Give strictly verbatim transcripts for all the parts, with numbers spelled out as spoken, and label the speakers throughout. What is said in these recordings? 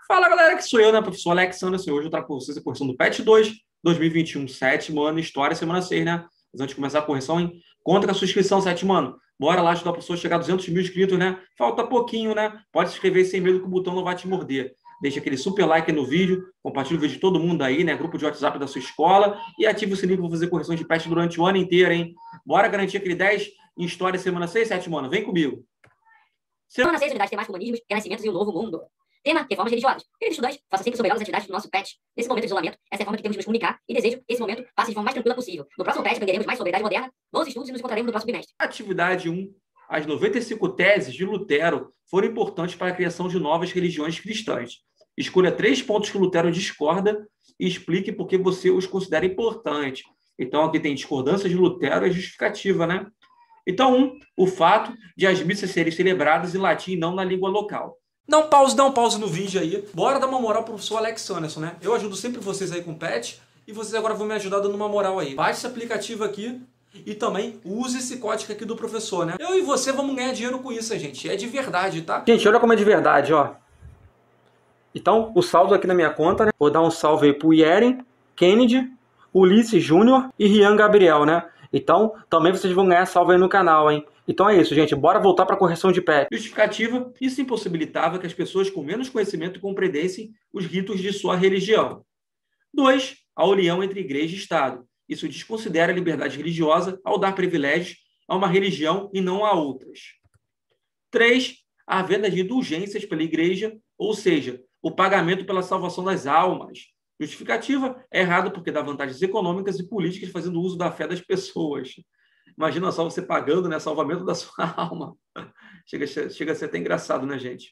Speaker 1: Fala, galera, que sou eu, né, professor Alex Anderson. Hoje eu trago para vocês a correção do PET dois, dois mil e vinte e um, sétimo ano, História, semana seis, né? Mas antes de começar a correção, hein? Conta com a sua inscrição, sétimo ano. Bora lá ajudar a pessoa a chegar a duzentos mil inscritos, né? Falta pouquinho, né? Pode se inscrever sem medo que o botão não vai te morder. Deixa aquele super like no vídeo, compartilha o vídeo de todo mundo aí, né? Grupo de WhatsApp da sua escola e ativa o sininho para fazer correções de PET durante o ano inteiro, hein? Bora garantir aquele dez em História, semana seis, sétimo ano. Vem comigo.
Speaker 2: Semana seis, unidades temáticas, humanismos, renascimentos e o novo mundo. Tema, reformas religiosas. Queridos estudantes, faça sempre sobre as atividades do nosso PET. Nesse momento de isolamento, essa é a forma que temos de nos comunicar e desejo que esse momento passe de forma mais tranquila possível. No próximo PET, aprenderemos mais sobre a Idade Moderna, bons estudos e nos encontraremos no próximo bimestre.
Speaker 1: Atividade um. As noventa e cinco teses de Lutero foram importantes para a criação de novas religiões cristãs. Escolha três pontos que Lutero discorda e explique por que você os considera importantes. Então, aqui tem discordância de Lutero e justificativa, né? Então, um, o fato de as missas serem celebradas em latim e não na língua local. Dá um pause, dá um pause no vídeo aí. Bora dar uma moral pro professor Alex Anderson, né? Eu ajudo sempre vocês aí com o PET e vocês agora vão me ajudar dando uma moral aí. Baixe esse aplicativo aqui e também use esse código aqui do professor, né? Eu e você vamos ganhar dinheiro com isso, gente. É de verdade, tá? Gente, olha como é de verdade, ó. Então, o saldo aqui na minha conta, né? Vou dar um salve aí pro Yeren, Kennedy, Ulisses Júnior e Rian Gabriel, né? Então, também vocês vão ganhar salve aí no canal, hein? Então é isso, gente. Bora voltar para a correção de PET. Justificativa, isso impossibilitava que as pessoas com menos conhecimento compreendessem os ritos de sua religião. dois. A união entre igreja e Estado. Isso desconsidera a liberdade religiosa ao dar privilégios a uma religião e não a outras. três. A venda de indulgências pela igreja, ou seja, o pagamento pela salvação das almas. Justificativa é errado porque dá vantagens econômicas e políticas fazendo uso da fé das pessoas. Imagina só você pagando, né, salvamento da sua alma. Chega, chega a ser até engraçado, né, gente?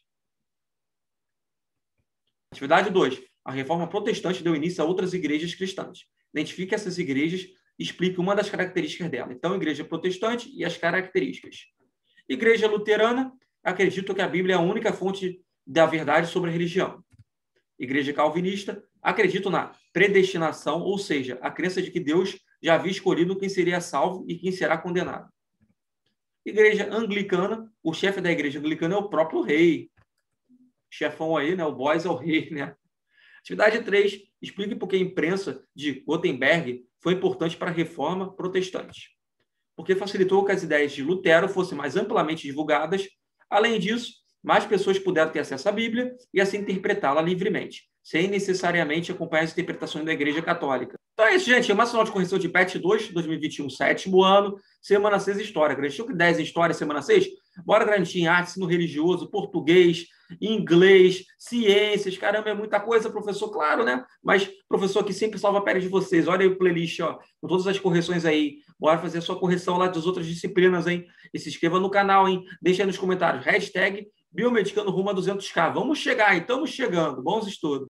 Speaker 1: Atividade dois. A reforma protestante deu início a outras igrejas cristãs. Identifique essas igrejas e explique uma das características dela. Então, igreja protestante e as características. Igreja luterana, acredito que a Bíblia é a única fonte da verdade sobre a religião. Igreja calvinista, acredito na predestinação, ou seja, a crença de que Deus já havia escolhido quem seria salvo e quem será condenado. Igreja anglicana, o chefe da igreja anglicana é o próprio rei. Chefão aí, né? O boss é o rei, né? Atividade três. Explique por que a imprensa de Gutenberg foi importante para a reforma protestante. Porque facilitou que as ideias de Lutero fossem mais amplamente divulgadas. Além disso, mais pessoas puderam ter acesso à Bíblia e assim interpretá-la livremente, sem necessariamente acompanhar as interpretações da Igreja Católica. Então é isso, gente. É mais final de correção de PET dois, dois mil e vinte e um, sétimo ano, semana seis, História. Garantiu que dez em História, semana seis? Bora garantir em arte, ensino religioso, português, inglês, ciências. Caramba, é muita coisa, professor, claro, né? Mas professor aqui sempre salva a pele de vocês. Olha aí o playlist, ó, com todas as correções aí. Bora fazer a sua correção lá das outras disciplinas, hein? E se inscreva no canal, hein? Deixa aí nos comentários. Hashtag Biomedicando rumo a duzentos k. Vamos chegar, hein? Estamos chegando. Bons estudos.